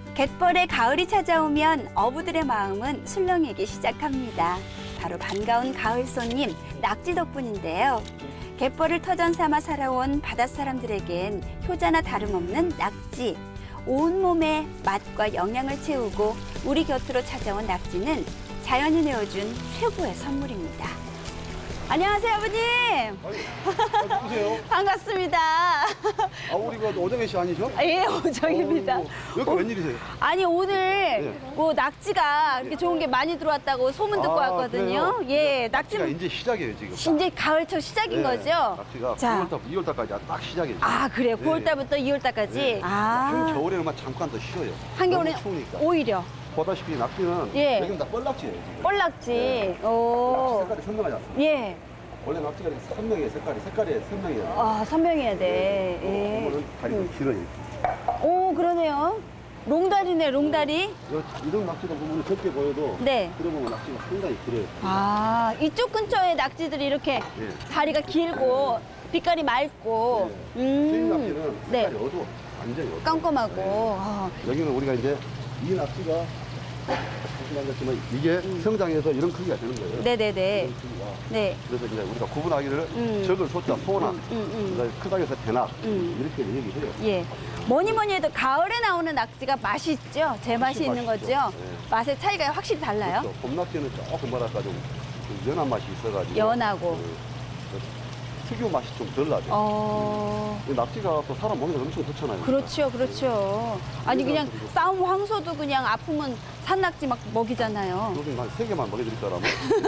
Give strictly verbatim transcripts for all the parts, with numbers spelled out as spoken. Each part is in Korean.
갯벌에 가을이 찾아오면 어부들의 마음은 술렁이기 시작합니다. 바로 반가운 가을 손님, 낙지 덕분인데요. 갯벌을 터전 삼아 살아온 바닷사람들에겐 효자나 다름없는 낙지. 온몸에 맛과 영양을 채우고 우리 곁으로 찾아온 낙지는 자연이 내어준 최고의 선물입니다. 안녕하세요, 아버님. 아니, 누구세요? 반갑습니다. 아, 우리가 오정혜 씨 아니죠? 예, 오정입니다. 여기 웬일이세요? 아니, 오늘 네. 뭐 낙지가 이렇게 좋은 게 많이 들어왔다고 소문 듣고 아, 왔거든요. 그래요? 예, 낙지가 낙지. 이제 시작이에요, 지금. 이제 가을철 시작인 네, 거죠? 낙지가 자. 구월달, 이월달까지 딱 시작이에요. 아, 그래요? 네. 구월달부터 이월달까지? 네. 아. 한겨울에는 잠깐 더 쉬어요. 한겨울에 너무 추우니까. 오히려. 보다시피 낙지는 예. 여기는 다 뻘낙지예요, 지금. 뻘낙지. 네. 오. 낙지 색깔이 선명하지 않습니까? 예. 원래 낙지가 이렇게 선명해요, 색깔이. 색깔이 선명해요. 아, 선명해야 돼. 예. 이거는 다리가 음. 길어요. 오, 그러네요. 롱다리네, 롱다리. 요- 이런 낙지도 보면 적게 보여도 네. 들어보면 낙지가 상당히 길어요. 아, 이쪽 근처에 낙지들이 이렇게 예. 다리가 길고 빛깔이 맑고. 네. 수입 음. 낙지는 네. 색깔이 어두워. 완전히 어두워. 깜깜하고. 네. 아, 여기는 우리가 이제 이 낙지가 말씀하셨지만 이게 음. 성장해서 이런 크기가 되는 거예요. 네네네. 이런 크기가. 네. 그래서 이제 우리가 구분하기를 음. 적을 소자 소낙, 음, 음. 그다음에 크다해서 대낙 음. 이렇게 얘기해요. 예. 뭐니 뭐니 해도 가을에 나오는 낙지가 맛이 있죠? 제 맛이 훨씬 있는 맛있죠. 거죠? 네. 맛의 차이가 확실히 달라요? 그렇죠. 봄낙지는 조금 뭐랄까 좀 연한 맛이 있어가지고 연하고. 그, 그 특유 맛이 좀 덜 나죠. 어. 이 낙지가 또 사람 몸에 엄청 좋잖아요. 그렇죠, 그렇죠. 아니, 그냥 싸움 황소도 그냥 아프면 산낙지 막 먹이잖아요. 요즘 한 세 개만 먹여드릴 거라면.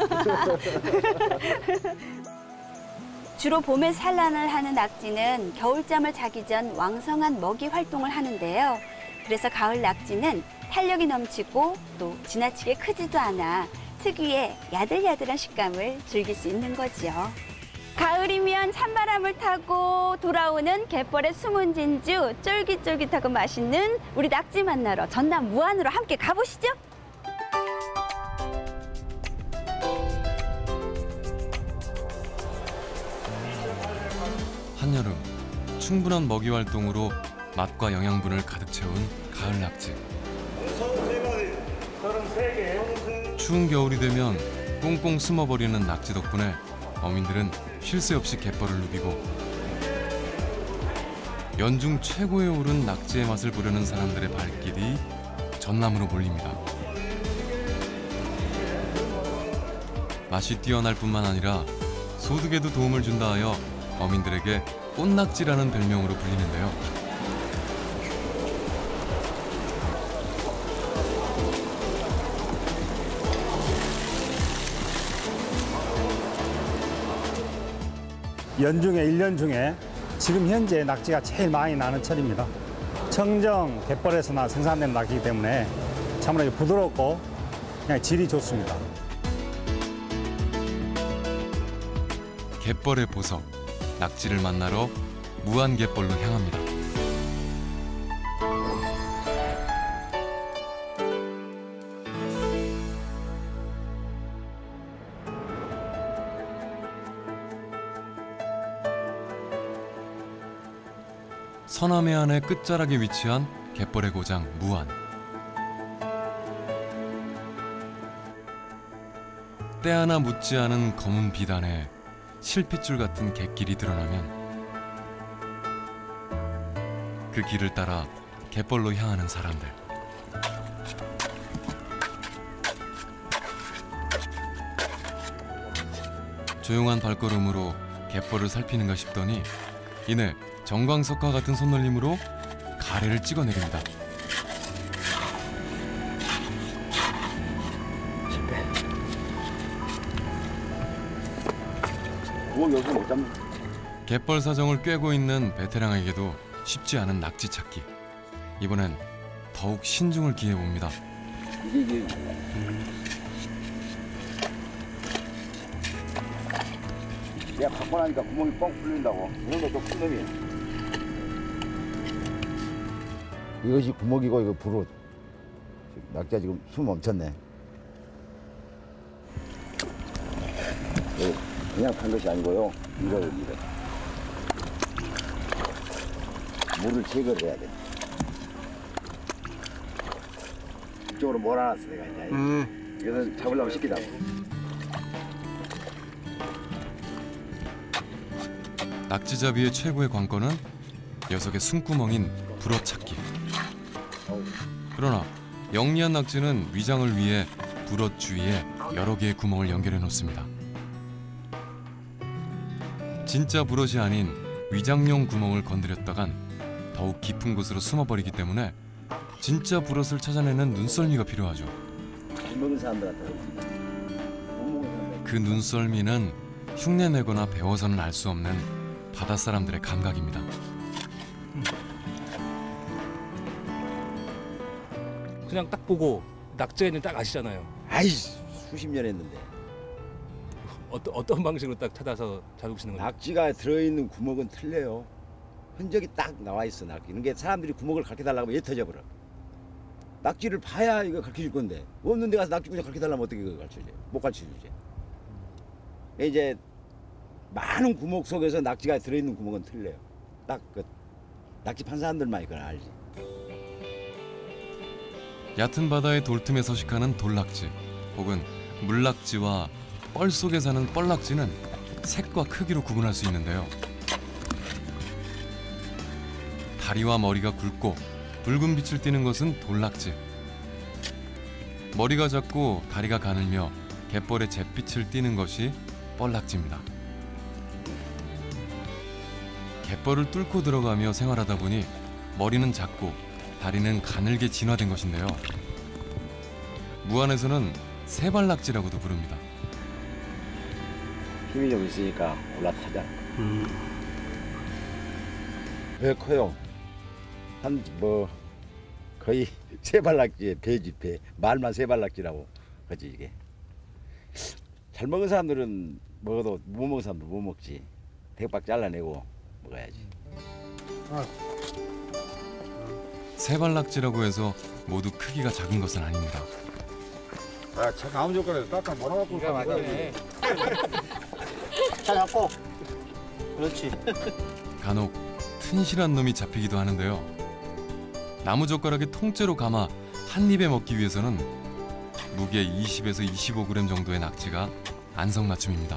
주로 봄에 산란을 하는 낙지는 겨울잠을 자기 전 왕성한 먹이 활동을 하는데요. 그래서 가을 낙지는 탄력이 넘치고 또 지나치게 크지도 않아 특유의 야들야들한 식감을 즐길 수 있는 거죠. 가을이면 찬바람을 타고 돌아오는 갯벌의 숨은 진주, 쫄깃쫄깃하고 맛있는 우리 낙지 만나러 전남 무안으로 함께 가보시죠. 한여름 충분한 먹이 활동으로 맛과 영양분을 가득 채운 가을 낙지. 추운 겨울이 되면 꽁꽁 숨어버리는 낙지 덕분에 어민들은 쉴 새 없이 갯벌을 누비고 연중 최고에 오른 낙지의 맛을 보려는 사람들의 발길이 전남으로 몰립니다. 맛이 뛰어날 뿐만 아니라 소득에도 도움을 준다 하여 어민들에게 꽃낙지라는 별명으로 불리는데요. 연중에 일 년 중에 지금 현재 낙지가 제일 많이 나는 철입니다. 청정 갯벌에서나 생산된 낙지이기 때문에 참으로 부드럽고 그냥 질이 좋습니다. 갯벌의 보석, 낙지를 만나러 무안 갯벌로 향합니다. 서남해안의 끝자락에 위치한 갯벌의 고장 무안. 때 하나 묻지 않은 검은 비단에 실핏줄 같은 갯길이 드러나면 그 길을 따라 갯벌로 향하는 사람들. 조용한 발걸음으로 갯벌을 살피는가 싶더니 이내 정광석과 같은 손놀림으로 가래를 찍어내립니다. 뭐 여기 못 잡는. 갯벌 사정을 꿰고 있는 베테랑에게도 쉽지 않은 낙지 찾기. 이번엔 더욱 신중을 기해 봅니다. 이게 이게. 내가 갖고 나니까 구멍이 뻥 뚫린다고. 이런 것도 큰 놈이에요. 이것이 구멍이고 이거 불호. 낙지가 지금 숨 멈췄네. 그냥 판 것이 아니고요. 이거를 이거. 물을 제거를 해야 돼. 이쪽으로 몰아놨어 내가 이제. 음. 이거는 잡으려면 쉽기다고. 낙지잡이의 최고의 관건은 녀석의 숨구멍인 부러찾기. 그러나 영리한 낙지는 위장을 위해 부러 주위에 여러 개의 구멍을 연결해 놓습니다. 진짜 부러이 아닌 위장용 구멍을 건드렸다간 더욱 깊은 곳으로 숨어버리기 때문에 진짜 부러을 찾아내는 눈썰미가 필요하죠. 잘 먹는 사람들한테 못 먹는 사람들. 그 눈썰미는 흉내내거나 배워서는 알 수 없는 바다 사람들의 감각입니다. 그냥 딱 보고 낙지가 있는 딱 아시잖아요. 아이 수십 년 했는데. 어떤 어떤 방식으로 딱 찾아서 잡으시는 거예요? 낙지가 들어있는 구멍은 틀려요. 흔적이 딱 나와 있어 낙지. 그러니까 사람들이 구멍을 가르쳐 달라고 하면 얘 터져버려. 낙지를 봐야 이거 가르쳐 줄 건데 없는 데 가서 낙지 그냥 가르쳐 달라면 어떻게 그거 가르쳐 줘? 못 가르쳐 주지. 이제 많은 구멍 속에서 낙지가 들어있는 구멍은 틀려요. 딱 그 낙지 판 사람들만 이걸 알지. 얕은 바다의 돌틈에 서식하는 돌낙지 혹은 물낙지와 뻘 속에 사는 뻘낙지는 색과 크기로 구분할 수 있는데요. 다리와 머리가 굵고 붉은 빛을 띠는 것은 돌낙지. 머리가 작고 다리가 가늘며 갯벌의 잿빛을 띠는 것이 뻘낙지입니다. 갯벌을 뚫고 들어가며 생활하다 보니 머리는 작고 다리는 가늘게 진화된 것인데요. 무안에서는 세발낙지라고도 부릅니다. 힘이 좀 있으니까 올라타자. 음. 배 커요. 한 뭐 거의 세발낙지에 배지 배. 말만 세발낙지라고 그지 이게. 잘 먹은 사람들은 먹어도 못 먹은 사람들 못 먹지. 대박 잘라내고 먹어야지. 아. 세발낙지라고 해서 모두 크기가 작은 것은 아닙니다. 아, 참 아무 조건에도 깎아 몰아갖고 기가 막히네. 잘 잡고. 그렇지. 간혹 튼실한 놈이 잡히기도 하는데요. 나무젓가락에 통째로 감아 한 입에 먹기 위해서는 무게 이십에서 이십오 그램 정도의 낙지가 안성맞춤입니다.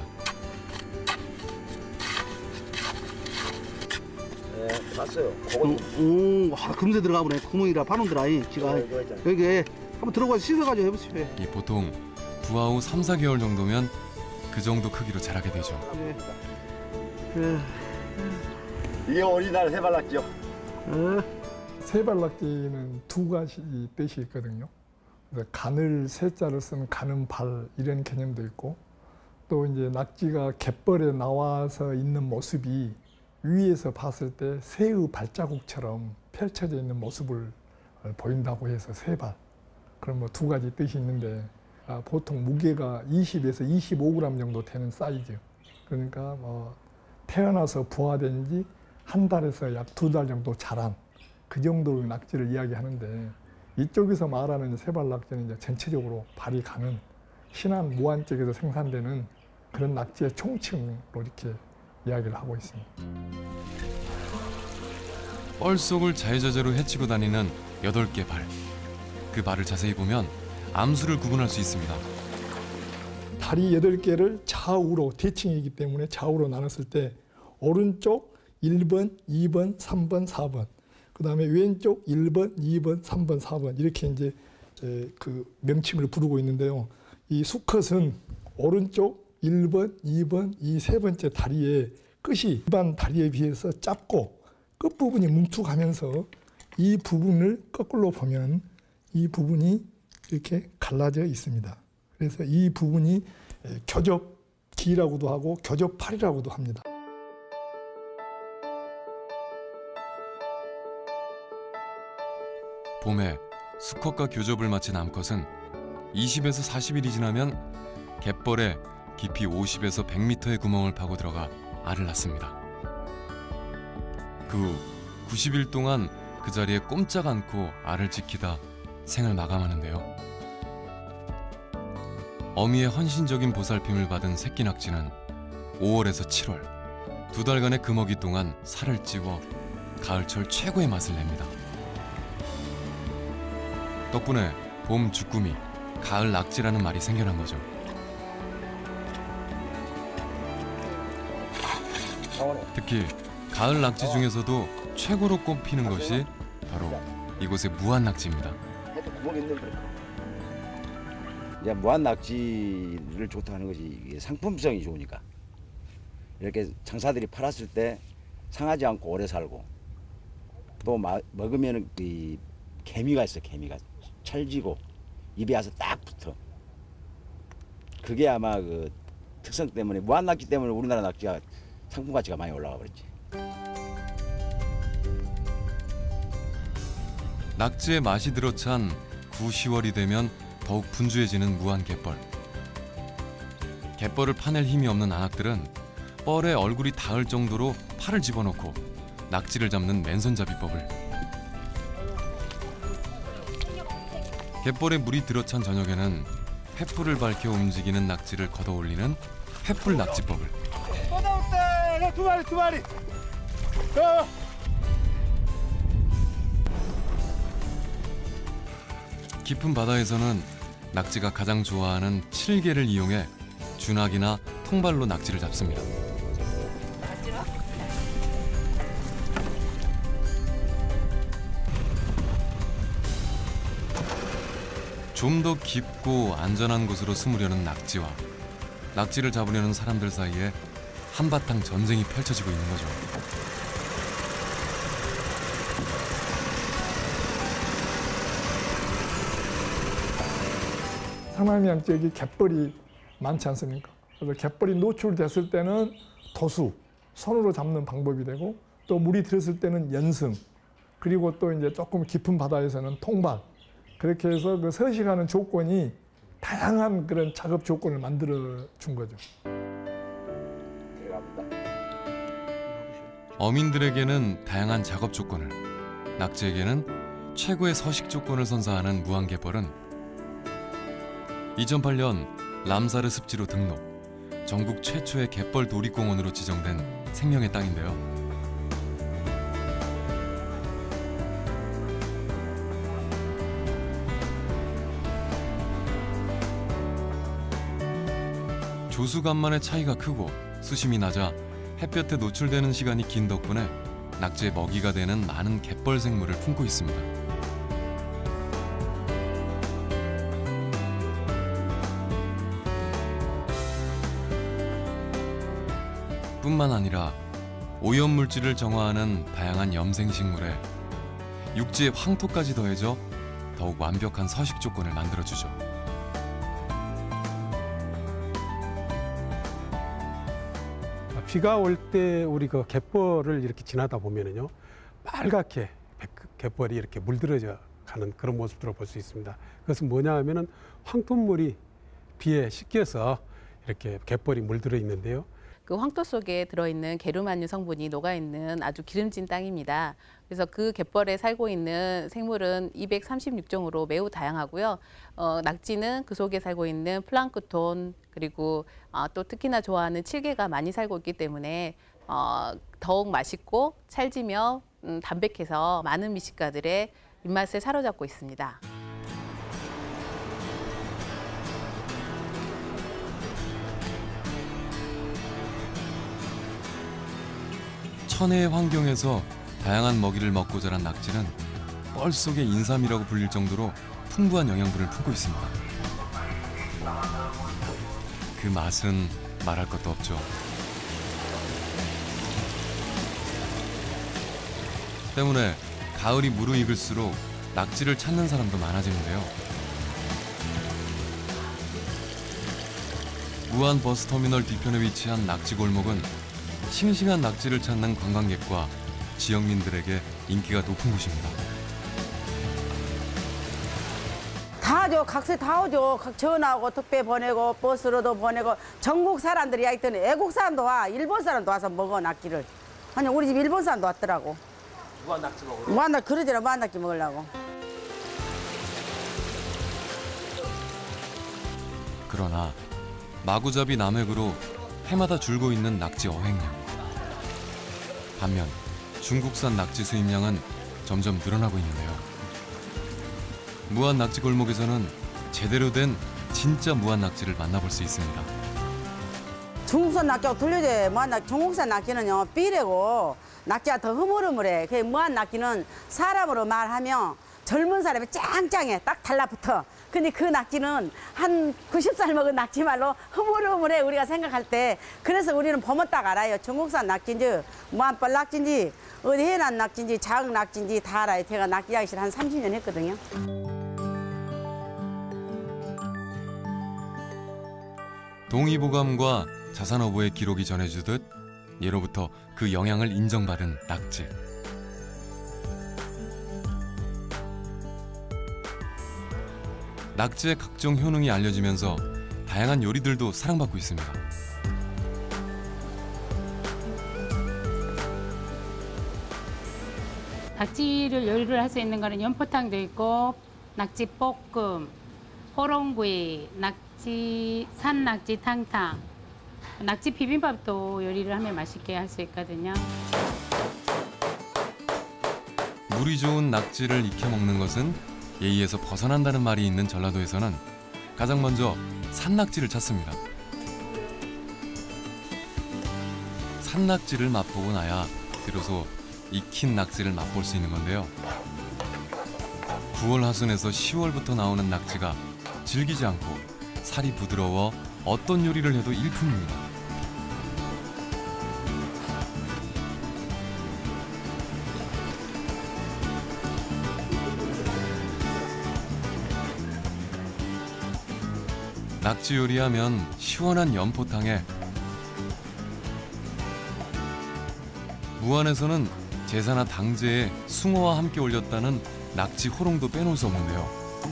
네, 봤어요. 오, 와, 금세 들어가 보네. 구멍이라 파는더라, 이 지가. 여기 한번 들어가서 씻어가지고 해보세요. 이 보통 부화 후 삼, 사 개월 정도면 그 정도 크기로 자라게 되죠. 그래. 그래. 이게 오리지널 세발낙지요. 어. 세발낙지는 두 가지 뜻이 있거든요. 그래서 가늘 세자를 쓰는 가는 발 이런 개념도 있고 또 이제 낙지가 갯벌에 나와서 있는 모습이 위에서 봤을 때 새의 발자국처럼 펼쳐져 있는 모습을 보인다고 해서 세발. 그런 뭐 두 가지 뜻이 있는데 아, 보통 무게가 이십에서 이십오 그램 정도 되는 사이즈. 그러니까 뭐 태어나서 부화된 지 한 달에서 약 두 달 정도 자란 그 정도의 낙지를 이야기하는데 이쪽에서 말하는 세발낙지는 이제 전체적으로 발이 가는 신안 무안 쪽에서 생산되는 그런 낙지의 총칭으로 이렇게 이야기를 하고 있습니다. 뻘 속을 자유자재로 헤치고 다니는 여덟 개 발. 그 발을 자세히 보면 암수를 구분할 수 있습니다. 다리 여덟 개를 좌우로 대칭이기 때문에 좌우로 나눴을 때 오른쪽 일 번, 이 번, 삼 번, 사 번 그 다음에 왼쪽 일 번, 이 번, 삼 번, 사 번 이렇게 이제 그 명칭을 부르고 있는데요. 이 수컷은 오른쪽 일 번, 이 번, 이 세 번째 다리의 끝이 일반 다리에 비해서 짧고 끝부분이 뭉툭하면서 이 부분을 거꾸로 보면 이 부분이 이렇게 갈라져 있습니다. 그래서 이 부분이 교접기라고도 하고 교접팔이라고도 합니다. 봄에 수컷과 교접을 마친 암컷은 이십에서 사십 일이 지나면 갯벌에 깊이 오십에서 백 미터의 구멍을 파고 들어가 알을 낳습니다. 그 후 구십 일 동안 그 자리에 꼼짝 않고 알을 지키다 생을 마감하는데요. 어미의 헌신적인 보살핌을 받은 새끼 낙지는 오월에서 칠월 두 달간의 금어기 동안 살을 찌워 가을철 최고의 맛을 냅니다. 덕분에 봄 주꾸미, 가을 낙지라는 말이 생겨난 거죠. 특히 가을 낙지 중에서도 최고로 꼽히는 것이 바로 이곳의 무한낙지입니다. 이제 무한낙지를 좋다는 것이 이게 상품성이 좋으니까 이렇게 장사들이 팔았을 때 상하지 않고 오래 살고 또 마, 먹으면 이 개미가 있어. 개미가 찰지고 입에 와서 딱 붙어. 그게 아마 그 특성 때문에 무한낙지 때문에 우리나라 낙지가 상품 가치가 많이 올라가 버렸지. 낙지의 맛이 들어찬 구, 시월이 되면 더욱 분주해지는 무한갯벌. 갯벌을 파낼 힘이 없는 안악들은 뻘에 얼굴이 닿을 정도로 팔을 집어넣고 낙지를 잡는 맨손잡이법을. 갯벌에 물이 들어찬 저녁에는 횃불을 밝혀 움직이는 낙지를 걷어올리는 횃불 낙지법을. 또 나왔다. 두 마리 두 마리. 어. 깊은 바다에서는 낙지가 가장 좋아하는 칠개를 이용해 준학이나 통발로 낙지를 잡습니다. 좀 더 깊고 안전한 곳으로 숨으려는 낙지와 낙지를 잡으려는 사람들 사이에 한바탕 전쟁이 펼쳐지고 있는 거죠. 상남이양 지역이 갯벌이 많지 않습니까? 그래서 갯벌이 노출됐을 때는 도수, 손으로 잡는 방법이 되고 또 물이 들었을 때는 연승, 그리고 또 이제 조금 깊은 바다에서는 통발, 그렇게 해서 그 서식하는 조건이 다양한 그런 작업 조건을 만들어 준 거죠. 어민들에게는 다양한 작업 조건을, 낙지에게는 최고의 서식 조건을 선사하는 무한갯벌은 이천팔 년 람사르 습지로 등록, 전국 최초의 갯벌 도립공원으로 지정된 생명의 땅인데요. 조수간만의 차이가 크고 수심이 낮아 햇볕에 노출되는 시간이 긴 덕분에 낙지의 먹이가 되는 많은 갯벌 생물을 품고 있습니다. 뿐만 아니라 오염물질을 정화하는 다양한 염생식물에 육지의 황토까지 더해져 더욱 완벽한 서식 조건을 만들어주죠. 비가 올 때 우리 그 갯벌을 이렇게 지나다 보면은요, 빨갛게 갯벌이 이렇게 물들어져 가는 그런 모습들을 볼 수 있습니다. 그것은 뭐냐 하면은 황토물이 비에 씻겨서 이렇게 갯벌이 물들어 있는데요. 그 황토 속에 들어있는 게르마늄 성분이 녹아있는 아주 기름진 땅입니다. 그래서 그 갯벌에 살고 있는 생물은 이백삼십육 종으로 매우 다양하고요. 어, 낙지는 그 속에 살고 있는 플랑크톤, 그리고 어, 또 특히나 좋아하는 칠개가 많이 살고 있기 때문에 어, 더욱 맛있고 찰지며 음, 담백해서 많은 미식가들의 입맛을 사로잡고 있습니다. 천혜의 환경에서 다양한 먹이를 먹고 자란 낙지는 뻘 속의 인삼이라고 불릴 정도로 풍부한 영양분을 품고 있습니다. 그 맛은 말할 것도 없죠. 때문에 가을이 무르익을수록 낙지를 찾는 사람도 많아지는데요. 무안 버스터미널 뒤편에 위치한 낙지 골목은 싱싱한 낙지를 찾는 관광객과 지역민들에게 인기가 높은 곳입니다. 다 하죠. 각세 다 오죠. 각 전화하고 택배 보내고 버스로도 보내고 전국 사람들이 와 있더니 외국 사람도 와, 일본 사람도 와서 먹어 낙지를. 아니 우리 집 일본 사람도 왔더라고. 무한 낙지 먹으러. 무한 낙지 그러더라. 무한 낙지 먹으려고. 그러나 마구잡이 남획으로 해마다 줄고 있는 낙지 어획량. 반면 중국산 낙지 수입량은 점점 늘어나고 있는데요. 무안 낙지 골목에서는 제대로 된 진짜 무안 낙지를 만나볼 수 있습니다. 중국산 낙지하고 틀려져. 무안 낙지, 중국산 낙지는요 비례고 낙지가 더 흐물흐물해. 그 무안 낙지는 사람으로 말하면 젊은 사람이 짱짱해. 딱 달라붙어. 근데 그 낙지는 한 구십 살 먹은 낙지 말로 흐물흐물해 우리가 생각할 때. 그래서 우리는 보면 딱 알아요. 중국산 낙지인지 무안뻘 낙지인지 어디 해난 낙지인지 작은 낙지인지 다 알아요. 제가 낙지 장실 한 삼십 년 했거든요. 동의보감과 자산어보의 기록이 전해주듯 예로부터 그 영향을 인정받은 낙지. 낙지의 각종 효능이 알려지면서 다양한 요리들도 사랑받고 있습니다. 낙지를 요리를 할 수 있는 거는 연포탕도 있고 낙지 볶음, 호롱구이, 낙지 산낙지 탕탕, 낙지 비빔밥도 요리를 하면 맛있게 할 수 있거든요. 물이 좋은 낙지를 익혀 먹는 것은 예의에서 벗어난다는 말이 있는 전라도에서는 가장 먼저 산낙지를 찾습니다. 산낙지를 맛보고 나야 비로소 익힌 낙지를 맛볼 수 있는 건데요. 구월 하순에서 시월부터 나오는 낙지가 질기지 않고 살이 부드러워 어떤 요리를 해도 일품입니다. 낙지 요리하면 시원한 연포탕에 무안에서는 제사나 당제에 숭어와 함께 올렸다는 낙지 호롱도 빼놓을 수 없는데요.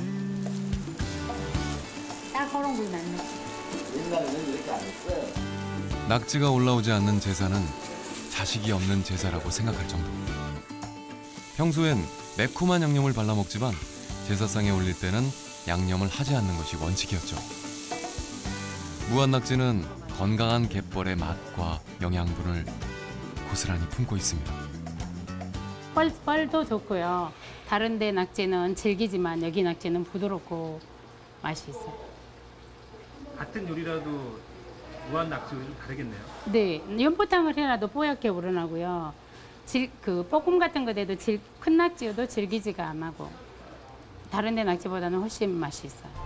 딱 호롱구이 맞네. 옛날에는 이렇게 안 했어요. 낙지가 올라오지 않는 제사는 자식이 없는 제사라고 생각할 정도. 평소엔 매콤한 양념을 발라 먹지만 제사상에 올릴 때는 양념을 하지 않는 것이 원칙이었죠. 무안 낙지는 건강한 갯벌의 맛과 영양분을 고스란히 품고 있습니다. 뻘, 뻘도 좋고요. 다른 데 낙지는 질기지만 여기 낙지는 부드럽고 맛이 있어요. 같은 요리라도 무안 낙지 요리 좀 다르겠네요. 네, 연포탕을 해놔도 뽀얗게 우러나고요. 질, 그 볶음 같은 거 돼도 질, 큰 낙지여도 질기지가 안 하고 다른 데 낙지보다는 훨씬 맛이 있어요.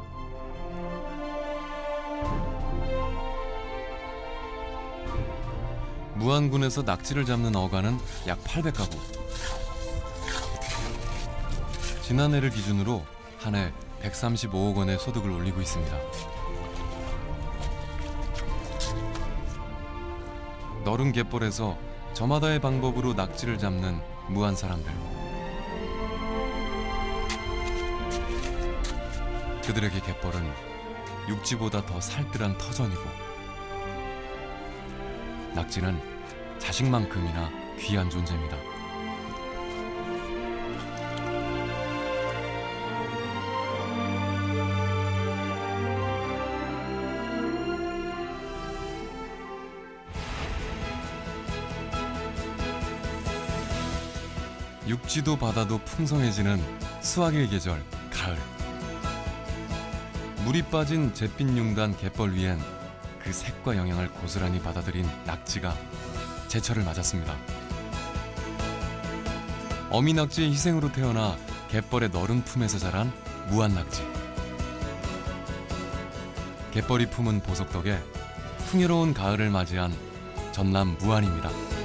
무안군에서 낙지를 잡는 어간은 약 팔백 가구. 지난해를 기준으로 한 해 백삼십오억 원의 소득을 올리고 있습니다. 너른 갯벌에서 저마다의 방법으로 낙지를 잡는 무안 사람들. 그들에게 갯벌은 육지보다 더 살뜰한 터전이고 낙지는 자식만큼이나 귀한 존재입니다. 육지도 바다도 풍성해지는 수확의 계절, 가을. 물이 빠진 잿빛 융단 갯벌 위엔 그 색과 영향을 고스란히 받아들인 낙지가 제철을 맞았습니다. 어미 낙지의 희생으로 태어나 갯벌의 너른 품에서 자란 무안 낙지. 갯벌이 품은 보석 덕에 풍요로운 가을을 맞이한 전남 무안입니다.